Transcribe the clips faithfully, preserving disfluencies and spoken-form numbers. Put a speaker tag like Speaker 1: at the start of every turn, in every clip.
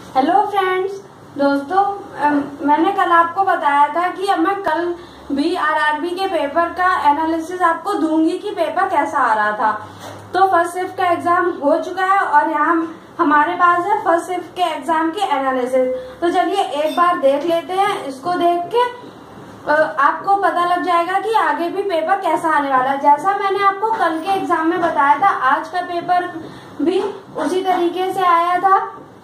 Speaker 1: Hello friends, दोस्तों मैंने कल आपको बताया था कि अब मैं कल भी आरआरबी के पेपर का एनालिसिस आपको दूंगी कि पेपर कैसा आ रहा था। तो फर्स्ट शिफ्ट का एग्जाम हो चुका है और यहाँ हमारे पास है फर्स्ट शिफ्ट के एग्जाम की एनालिसिस। तो चलिए एक बार देख लेते हैं। इसको देख के आपको पता लग जाएगा कि आगे भी पेपर कैसा आने वाला है। जैसा मैंने आपको कल के एग्जाम में बताया था, आज का पेपर भी उसी तरीके से आया था,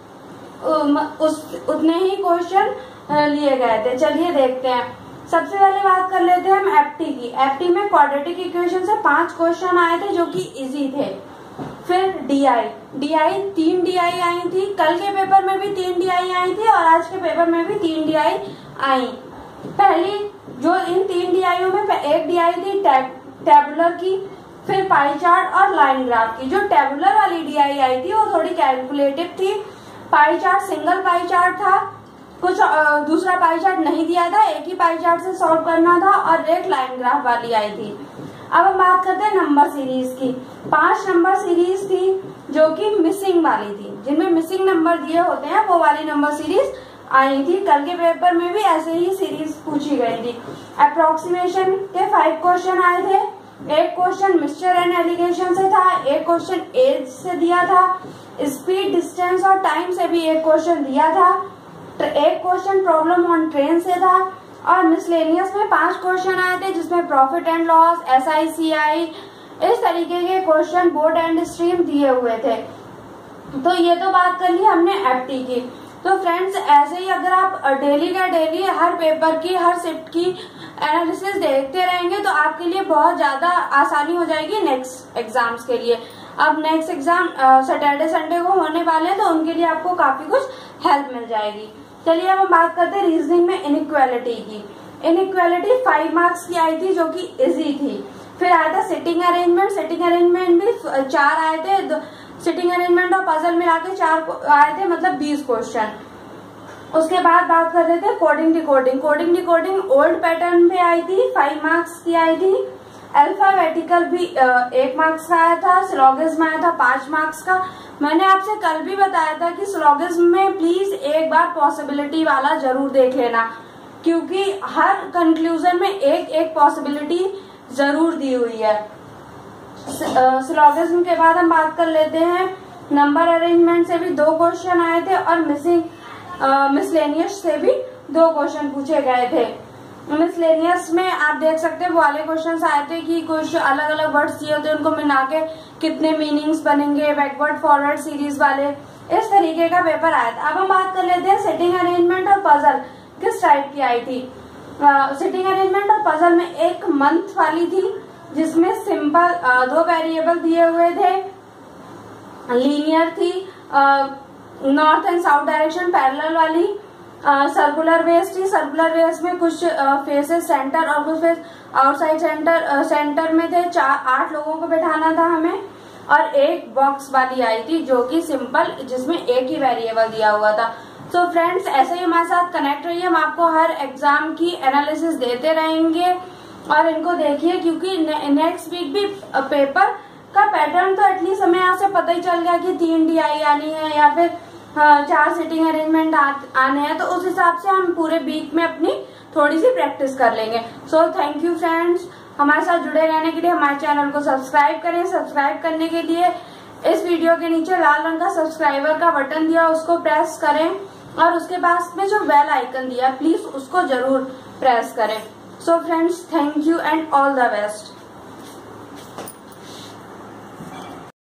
Speaker 1: उस उतने ही क्वेश्चन लिए गए थे। चलिए देखते हैं। सबसे पहले बात कर लेते हैं हम एफटी की। एफटी में क्वाड्रेटिक इक्वेशन से पांच क्वेश्चन आए थे जो कि इजी थे। फिर डीआई डीआई तीन डीआई आई थी। कल के पेपर में भी तीन डीआई आई थी और आज के पेपर में भी तीन डीआई आई। पहली जो इन तीन डीआईओ में एक डीआई थी टेबुलर की, फिर पाई चार्ट और लाइन ग्राफ की। जो टेबुलर वाली डीआई आई थी वो थोड़ी कैलकुलेटिव थी। Pie chart single pie chart था, कुछ दूसरा पाई चार्ट नहीं दिया था, एक ही पाई चार्ट से सॉल्व करना था और एक लाइन ग्राफ वाली आई थी। अब हम बात करते हैं नंबर सीरीज की। पांच नंबर सीरीज थी जो कि मिसिंग वाली थी, जिनमें मिसिंग नंबर दिए होते हैं वो वाली नंबर सीरीज आई थी। कल के पेपर में भी ऐसे ही सीरीज पूछी गई थी। अप्रोक्सीमेशन के फाइव क्वेश्चन आए थे। एक क्वेश्चन मिक्सचर एंड एलिगेशन से था, एक क्वेश्चन एज से दिया था, स्पीड, डिस्टेंस और टाइम से भी एक क्वेश्चन दिया था, एक क्वेश्चन प्रॉब्लम ऑन ट्रेन से था और मिसलेनियस में पांच क्वेश्चन आए थे जिसमें profit and loss, S I C I, इस तरीके के क्वेश्चन बोर्ड एंड स्ट्रीम दिए हुए थे। तो ये तो बात कर ली हमने एफटी की। तो फ्रेंड्स, ऐसे ही अगर आप डेली का डेली हर पेपर की, हर शिफ्ट की एनालिसिस देखते रहेंगे तो आपके लिए बहुत ज्यादा आसानी हो जाएगी नेक्स्ट एग्जाम्स के लिए। अब नेक्स्ट एग्जाम सैटरडे संडे को होने वाले हैं तो उनके लिए आपको काफी कुछ हेल्प मिल जाएगी। चलिए अब हम बात करते हैं रीजनिंग में इनइक्वालिटी की। इनइक्वालिटी फाइव मार्क्स की आई थी जो कि इजी थी। फिर आया था सिटिंग अरेंजमेंट। सिटिंग अरेंजमेंट भी चार आए थे। सिटिंग अरेंजमेंट और पजल मिला के चार आए थे, मतलब बीस क्वेश्चन। उसके बाद बात कर रहे थे coding decoding. Coding decoding old pattern पे आई थी, फाइव मार्क्स की आई थी। अल्फाबेटिकल भी एक मार्क्स का आया था। सिलोगिज्म आया था पांच मार्क्स का। मैंने आपसे कल भी बताया था कि सिलोगिज्म में प्लीज एक बार पॉसिबिलिटी वाला जरूर देख लेना, क्योंकि हर कंक्लूजन में एक एक पॉसिबिलिटी जरूर दी हुई है। सिलोगिज्म के बाद हम बात कर लेते हैं नंबर अरेंजमेंट से भी दो क्वेश्चन आए थे और मिसिंग मिसलेनियस से भी दो क्वेश्चन पूछे गए थे। मिसलेनियस में आप देख सकते हैं वो वाले क्वेश्चन आए थे कि कुछ अलग अलग वर्ड्स दिए होते हैं, उनको मिला के कितने मीनिंग्स बनेंगे, बैकवर्ड फॉरवर्ड सीरीज वाले, इस तरीके का पेपर आया था। अब हम बात कर लेते हैं सिटिंग अरेंजमेंट और पजल किस टाइप की आई थी। सिटिंग अरेंजमेंट और पजल में एक मंथ वाली थी जिसमें सिंपल दो वेरिएबल दिए हुए थे, लीनियर थी, north and south direction parallel वाली, सर्कुलर बेस थी। सर्कुलर बेस में कुछ फेसेस सेंटर और कुछ फेस आउटसाइड सेंटर सेंटर में थे। चार आठ लोगों को बैठाना था हमें। और एक बॉक्स वाली आई थी जो कि सिंपल, जिसमें एक ही वेरिएबल दिया हुआ था। सो so फ्रेंड्स, ऐसे ही हमारे साथ कनेक्ट रहिए। हम आपको हर एग्जाम की एनालिसिस देते रहेंगे और इनको देखिए, क्योंकि ने, नेक्स्ट वीक भी पेपर का पैटर्न तो एटलीस्ट हमें यहाँ से पता ही चल गया कि तीन डीआई आनी है या फिर हाँ, चार सिटिंग अरेंजमेंट आने हैं। तो उस हिसाब से हम पूरे वीक में अपनी थोड़ी सी प्रैक्टिस कर लेंगे। सो थैंक यू फ्रेंड्स, हमारे साथ जुड़े रहने के लिए हमारे चैनल को सब्सक्राइब करें। सब्सक्राइब करने के लिए इस वीडियो के नीचे लाल रंग का सब्सक्राइबर का बटन दिया, उसको प्रेस करें और उसके पास में जो बेल आइकन दिया प्लीज उसको जरूर प्रेस करें। So friends, thank you and all the best.